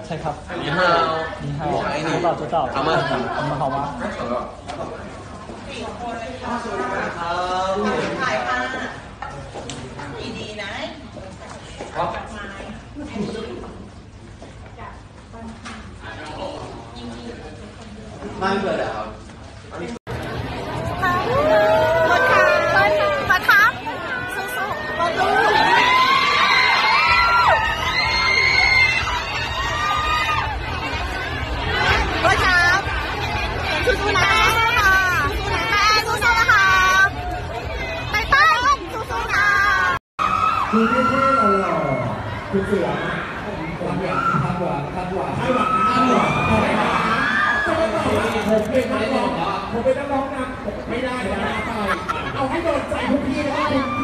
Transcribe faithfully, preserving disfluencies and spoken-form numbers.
ใช่ครับ你好你好知道知道好吗你们好吗ถ่ายค่ะดีๆนะบ้านเกิดอะไรครับประทับประทับสู้ๆประตูประทับสู้ๆนะค่ะแม่สู้ๆนะคะไปต้นสู้ๆนะคือเท่ๆหล่อๆคือเสือความหวานความหวานความหวานความหวานความหวานอะไรนะจะไม่บอกว่าผมเป็นนักร้องผมเป็นนักร้องนำผมไม่ได้นะเอาให้โดนใจพวกพี่นะ